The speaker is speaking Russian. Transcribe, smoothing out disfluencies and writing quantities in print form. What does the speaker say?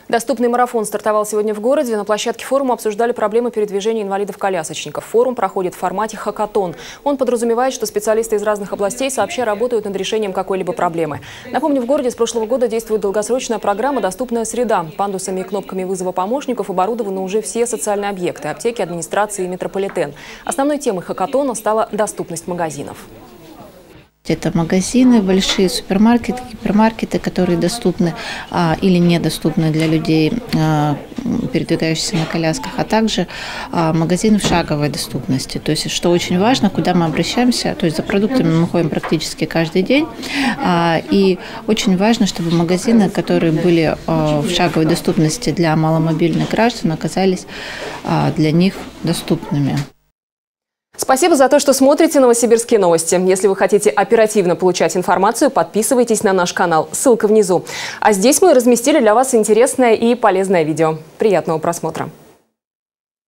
Доступный марафон стартовал сегодня в городе. На площадке форума обсуждали проблемы передвижения инвалидов-колясочников. Форум проходит в формате хакатон. Он подразумевает, что специалисты из разных областей сообща работают над решением какой-либо проблемы. Напомню, в городе с прошлого года действует долгосрочная программа «Доступная среда». Пандусами и кнопками вызова помощников оборудованы уже все социальные объекты – аптеки, администрации и метрополитен. Основной темой хакатона стала доступность магазинов. Это магазины, большие супермаркеты, гипермаркеты, которые доступны или недоступны для людей, передвигающихся на колясках, а также магазины в шаговой доступности. То есть, что очень важно, куда мы обращаемся, то есть за продуктами мы ходим практически каждый день. И очень важно, чтобы магазины, которые были в шаговой доступности для маломобильных граждан, оказались для них доступными. Спасибо за то, что смотрите «Новосибирские новости». Если вы хотите оперативно получать информацию, подписывайтесь на наш канал. Ссылка внизу. А здесь мы разместили для вас интересное и полезное видео. Приятного просмотра.